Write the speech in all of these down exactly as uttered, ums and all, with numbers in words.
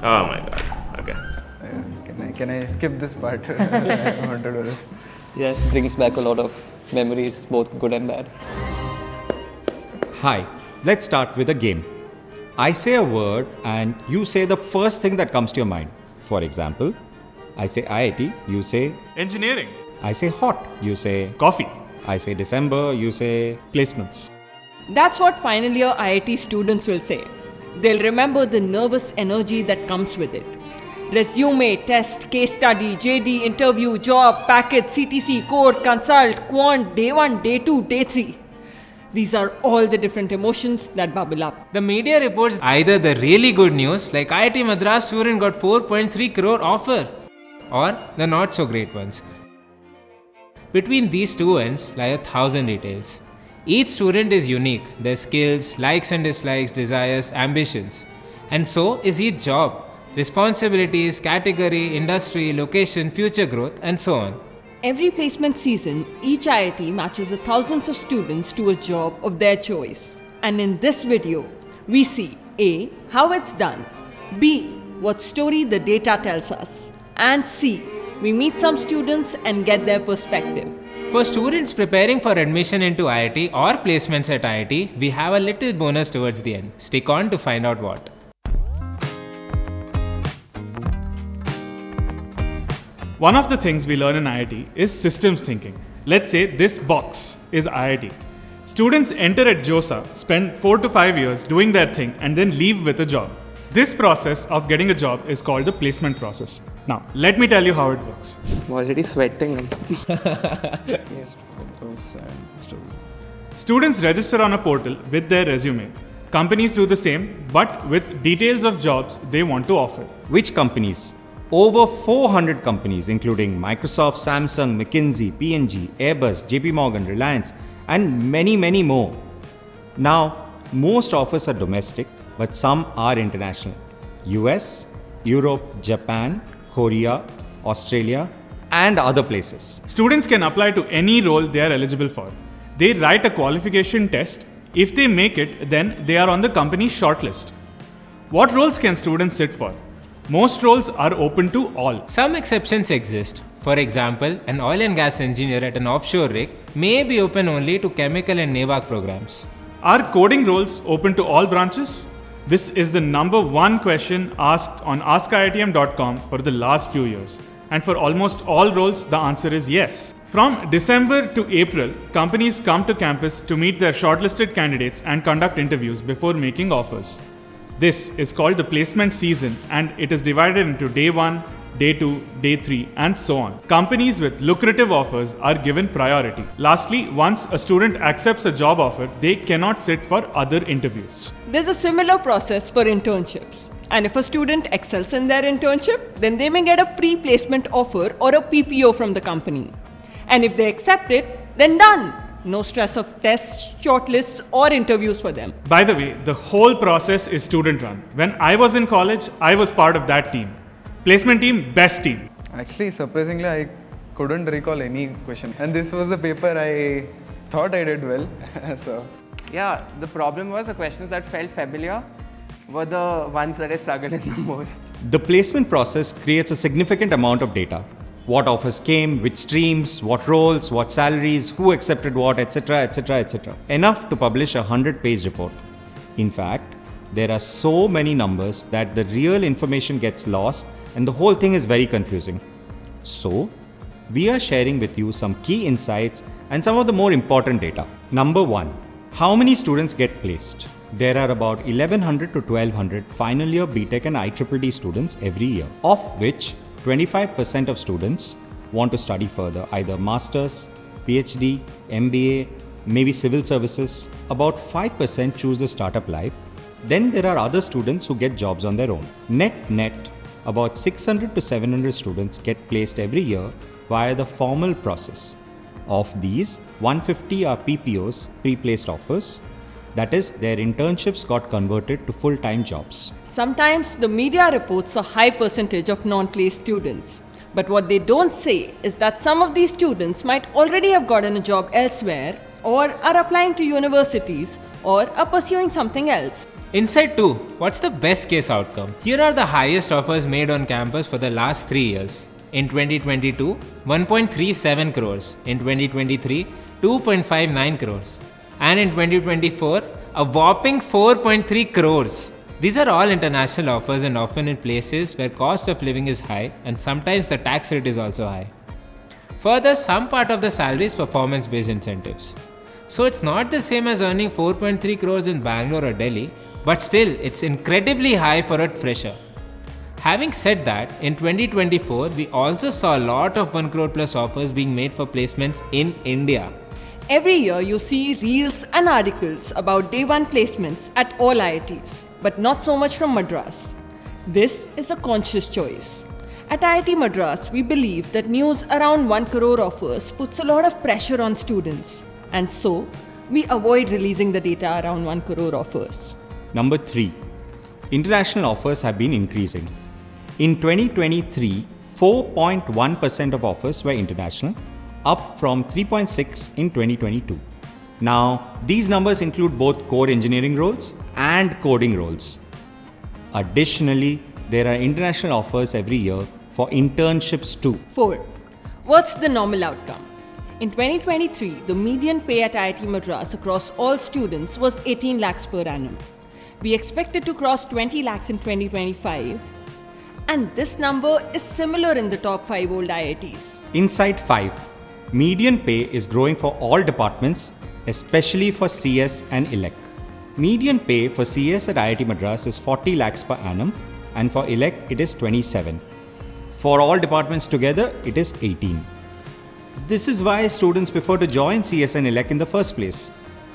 Oh my god. Okay. Uh, can I can I skip this part? I want to do this. Yes, brings back a lot of memories, both good and bad. Hi, let's start with a game. I say a word and you say the first thing that comes to your mind. For example, I say I I T, you say engineering. I say hot, you say Coffee. I say December, you say Placements. That's what final year I I T students will say. They'll remember the nervous energy that comes with it. Resume, test, case study, J D, interview, job, package, C T C, core, consult, quant, day one, day two, day three. These are all the different emotions that bubble up. The media reports either the really good news like I I T Madras student got four point three crore offer, or the not so great ones. Between these two ends lie a thousand details. Each student is unique, their skills, likes and dislikes, desires, ambitions. And so is each job, responsibilities, category, industry, location, future growth, and so on. Every placement season, each I I T matches the thousands of students to a job of their choice. And in this video, we see A. How it's done, B. What story the data tells us, and C. We meet some students and get their perspective. For students preparing for admission into I I T or placements at I I T, we have a little bonus towards the end. Stick on to find out what. One of the things we learn in I I T is systems thinking. Let's say this box is I I T. Students enter at JOSA, spend four to five years doing their thing and then leave with a job. This process of getting a job is called the placement process. Now, let me tell you how it works. I'm already sweating. Yes, photos and story. Students register on a portal with their resume. Companies do the same, but with details of jobs they want to offer. which companies? Over four hundred companies including Microsoft, Samsung, McKinsey, P and G, Airbus, J P Morgan, Reliance, and many many more. Now, most offers are domestic, but some are international. U S, Europe, Japan, Korea, Australia, and other places. Students can apply to any role they are eligible for. They write a qualification test. If they make it, then they are on the company's shortlist. What roles can students sit for? Most roles are open to all. Some exceptions exist. For example, an oil and gas engineer at an offshore rig may be open only to chemical and NAVAC programs. Are coding roles open to all branches? This is the number one question asked on ask I I T M dot com for the last few years. And for almost all roles, the answer is yes. From December to April, companies come to campus to meet their shortlisted candidates and conduct interviews before making offers. This is called the placement season, and it is divided into day one, day two, day three, and so on. Companies with lucrative offers are given priority. Lastly, once a student accepts a job offer, they cannot sit for other interviews. There's a similar process for internships. And if a student excels in their internship, then they may get a pre-placement offer or a P P O from the company. And if they accept it, then done. No stress of tests, shortlists, or interviews for them. By the way, the whole process is student run. When I was in college, I was part of that team. Placement team, best team. Actually, surprisingly, I couldn't recall any question. And this was the paper I thought I did well. So, yeah, the problem was the questions that felt familiar were the ones that I struggled in the most. The placement process creates a significant amount of data. What offers came, which streams, what roles, what salaries, who accepted what, et cetera, et cetera, et cetera. Enough to publish a hundred page report. In fact, there are so many numbers that the real information gets lost and the whole thing is very confusing. So, we are sharing with you some key insights and some of the more important data. Number one, how many students get placed? There are about eleven hundred to twelve hundred final year BTech and I triple D students every year, of which twenty-five percent of students want to study further, either Masters, PhD, M B A, maybe civil services. About five percent choose the startup life. Then there are other students who get jobs on their own. Net net, about six hundred to seven hundred students get placed every year via the formal process. Of these, one hundred fifty are P P Os, pre-placed offers. That is, their internships got converted to full-time jobs. Sometimes the media reports a high percentage of non-placed students. But what they don't say is that some of these students might already have gotten a job elsewhere, or are applying to universities, or are pursuing something else. Insight two. What's the best case outcome? Here are the highest offers made on campus for the last three years. In twenty twenty-two, one point three seven crores. In twenty twenty-three, two point five nine crores. And in twenty twenty-four, a whopping four point three crores. These are all international offers and often in places where cost of living is high and sometimes the tax rate is also high. Further, some part of the salary is performance-based incentives. So it's not the same as earning four point three crores in Bangalore or Delhi, but still it's incredibly high for a fresher. Having said that, in twenty twenty-four, we also saw a lot of one crore plus offers being made for placements in India. Every year you see reels and articles about day one placements at all I I Ts, but not so much from Madras. This is a conscious choice. At I I T Madras, we believe that news around one crore offers puts a lot of pressure on students, and so we avoid releasing the data around one crore offers. Number three. International offers have been increasing. In twenty twenty-three, four point one percent of offers were international, up from three point six in twenty twenty-two. Now, these numbers include both core engineering roles and coding roles. Additionally, there are international offers every year for internships too. four. What's the normal outcome? In twenty twenty-three, the median pay at I I T Madras across all students was eighteen lakhs per annum. We expected to cross twenty lakhs in twenty twenty-five, and this number is similar in the top five old I I Ts. Insight five. Median pay is growing for all departments, especially for C S and E L E C. Median pay for C S at I I T Madras is forty lakhs per annum, and for E L E C it is twenty-seven. For all departments together, it is eighteen. This is why students prefer to join C S and E L E C in the first place.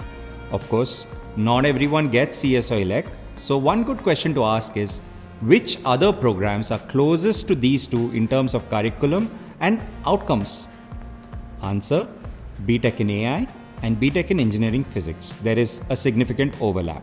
Of course, not everyone gets C S or E L E C, so one good question to ask is, which other programs are closest to these two in terms of curriculum and outcomes? Answer: BTech in A I and BTech in Engineering Physics. There is a significant overlap.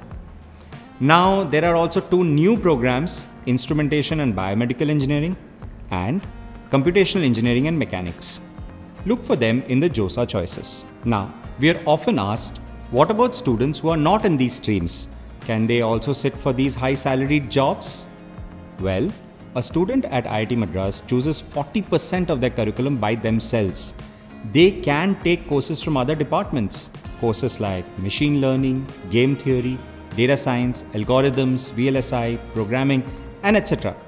Now, there are also two new programs, Instrumentation and Biomedical Engineering and Computational Engineering and Mechanics. Look for them in the JOSA choices. Now, we are often asked, what about students who are not in these streams? Can they also sit for these high salaried jobs? Well, a student at I I T Madras chooses forty percent of their curriculum by themselves. They can take courses from other departments, courses like machine learning, game theory, data science, algorithms, V L S I, programming, and et cetera.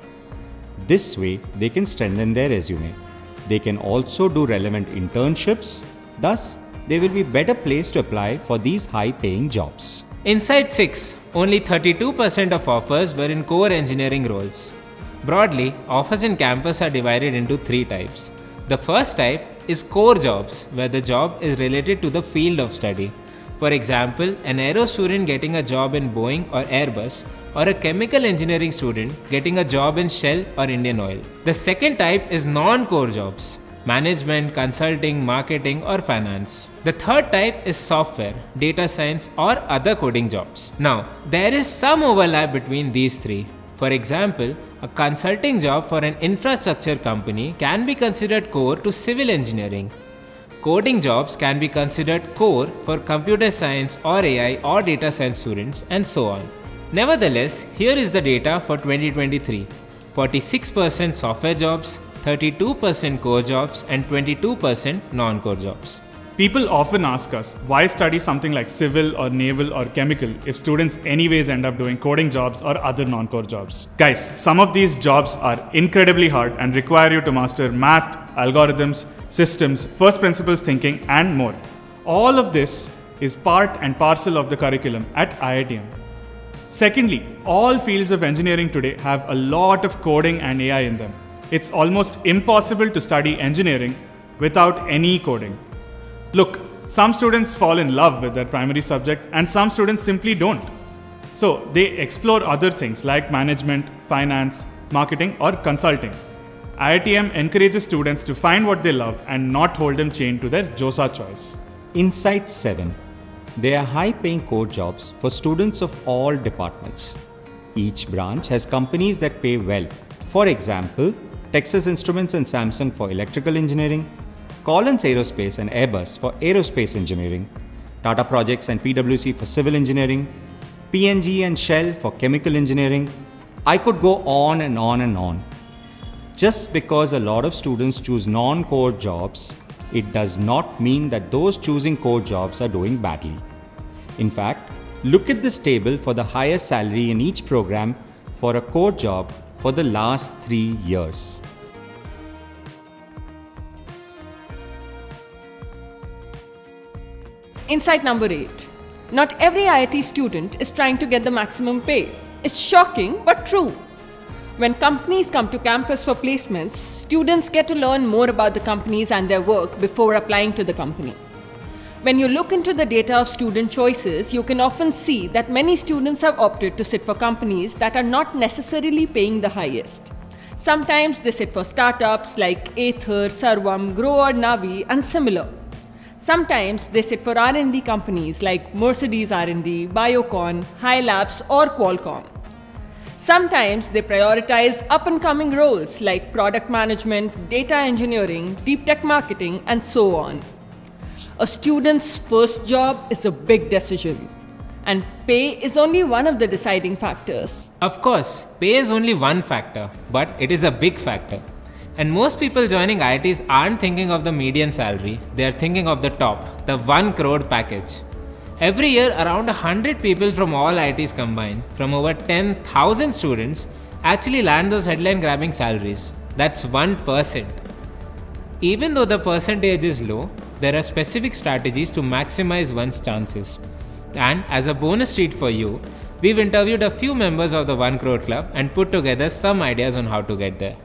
This way, they can strengthen their resume. They can also do relevant internships. Thus, they will be better placed to apply for these high-paying jobs. Insight six. Only thirty-two percent of offers were in core engineering roles. Broadly, offers in campus are divided into three types. The first type is core jobs, where the job is related to the field of study. For example, an aero student getting a job in Boeing or Airbus, or a chemical engineering student getting a job in Shell or Indian Oil. The second type is non-core jobs: management, consulting, marketing, or finance. The third type is software, data science, or other coding jobs. Now, there is some overlap between these three. For example, a consulting job for an infrastructure company can be considered core to civil engineering. Coding jobs can be considered core for computer science or A I or data science students, and so on. Nevertheless, here is the data for twenty twenty-three. forty-six percent software jobs, thirty-two percent core jobs, and twenty-two percent non-core jobs. People often ask us, why study something like civil or naval or chemical if students anyways end up doing coding jobs or other non-core jobs? Guys, some of these jobs are incredibly hard and require you to master math, algorithms, systems, first principles thinking, and more. All of this is part and parcel of the curriculum at I I T M. Secondly, all fields of engineering today have a lot of coding and A I in them. It's almost impossible to study engineering without any coding. Look, some students fall in love with their primary subject and some students simply don't. So they explore other things like management, finance, marketing, or consulting. I I T M encourages students to find what they love and not hold them chained to their JOSA choice. Insight seven. There are high-paying core jobs for students of all departments. Each branch has companies that pay well. For example, Texas Instruments and Samsung for electrical engineering, Collins Aerospace and Airbus for aerospace engineering, Tata Projects and P W C for civil engineering, P N G and Shell for chemical engineering. I could go on and on and on. Just because a lot of students choose non-core jobs, it does not mean that those choosing core jobs are doing badly. In fact, look at this table for the highest salary in each program for a core job for the last three years. Insight number eight. Not every I I T student is trying to get the maximum pay. It's shocking but true. When companies come to campus for placements, students get to learn more about the companies and their work before applying to the company. When you look into the data of student choices, you can often see that many students have opted to sit for companies that are not necessarily paying the highest. Sometimes they sit for startups like Aether, Sarvam, Crore, Navi and similar. Sometimes they sit for R and D companies like Mercedes R and D, Biocon, High Labs or Qualcomm. Sometimes they prioritize up-and-coming roles like product management, data engineering, deep tech marketing and so on. A student's first job is a big decision, and pay is only one of the deciding factors. Of course, pay is only one factor, but it is a big factor. And most people joining I I Ts aren't thinking of the median salary, they are thinking of the top, the one crore package. Every year, around one hundred people from all I I Ts combined, from over ten thousand students, actually land those headline-grabbing salaries. That's one percent. Even though the percentage is low, there are specific strategies to maximize one's chances. And as a bonus treat for you, we've interviewed a few members of the one crore club and put together some ideas on how to get there.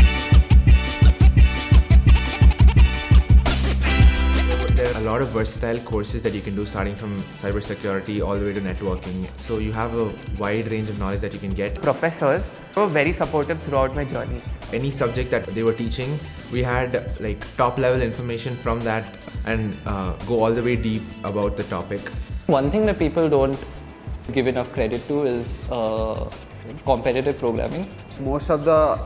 There are a lot of versatile courses that you can do, starting from cybersecurity all the way to networking. So you have a wide range of knowledge that you can get. Professors were very supportive throughout my journey. Any subject that they were teaching, we had like top level information from that and uh, go all the way deep about the topic. One thing that people don't give enough credit to is uh, competitive programming. Most of the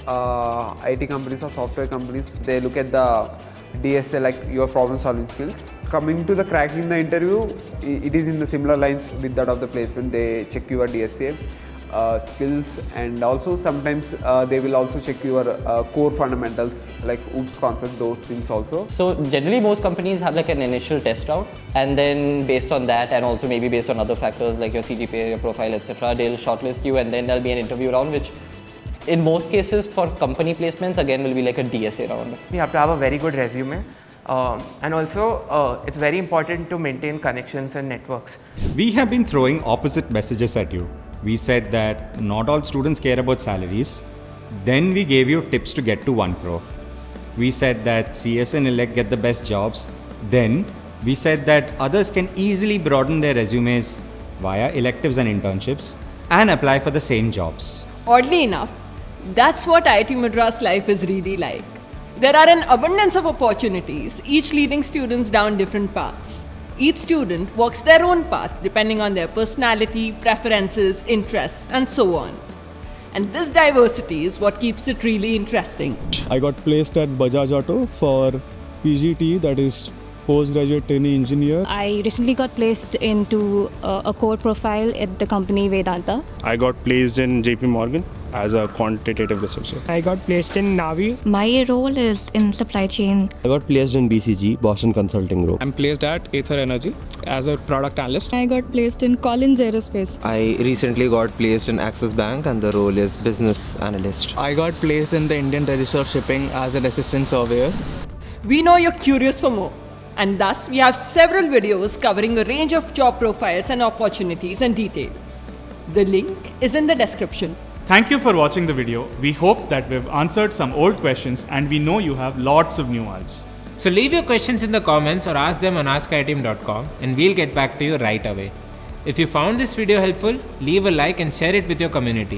uh, I T companies or software companies, they look at the D S A, like your problem solving skills. Coming to the cracking the interview, it is in the similar lines with that of the placement. They check your D S A uh, skills, and also sometimes uh, they will also check your uh, core fundamentals like OOPS concept, those things also. So generally most companies have like an initial test route, and then based on that and also maybe based on other factors like your C G P A, your profile, et cetera, they'll shortlist you, and then there'll be an interview round, which in most cases for company placements again will be like a D S A round. You have to have a very good resume, um, and also uh, it's very important to maintain connections and networks. We have been throwing opposite messages at you. We said that not all students care about salaries. Then we gave you tips to get to one crore. We said that C S and elect get the best jobs. Then we said that others can easily broaden their resumes via electives and internships and apply for the same jobs. Oddly enough, that's what I I T Madras life is really like. There are an abundance of opportunities, each leading students down different paths. Each student walks their own path depending on their personality, preferences, interests, and so on. And this diversity is what keeps it really interesting. I got placed at Bajaj Auto for P G T, that is Postgraduate Trainee Engineer. I recently got placed into uh, a core profile at the company Vedanta. I got placed in J P Morgan as a quantitative researcher. I got placed in Navi. My role is in supply chain. I got placed in B C G, Boston Consulting Group. I'm placed at Aether Energy as a product analyst. I got placed in Collins Aerospace. I recently got placed in Axis Bank and the role is business analyst. I got placed in the Indian Register of Shipping as an assistant surveyor. We know you're curious for more, and thus we have several videos covering a range of job profiles and opportunities in detail. The link is in the description. Thank you for watching the video. We hope that we've answered some old questions, and we know you have lots of new ones. So leave your questions in the comments or ask them on ask I I T M dot com and we'll get back to you right away. If you found this video helpful, leave a like and share it with your community.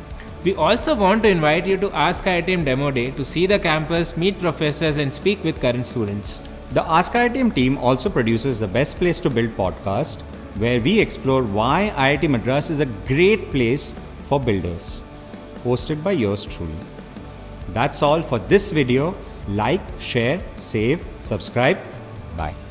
We also want to invite you to Ask I I T M Demo Day to see the campus, meet professors and speak with current students. The Ask I I T M team also produces the Best Place to Build podcast, where we explore why I I T Madras is a great place for builders. Hosted by yours truly. That's all for this video. Like, share, save, subscribe. Bye.